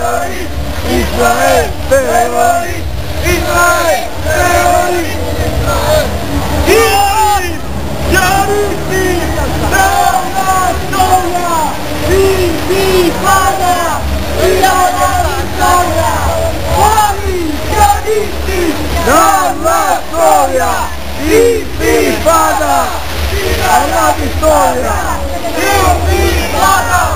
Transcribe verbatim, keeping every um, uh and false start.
terrorista, Israel, terrorista, Israel, terrorista, Israel, terrorista, Soria, intifada, Soria, la Soria, intifada, la victoria, intifada.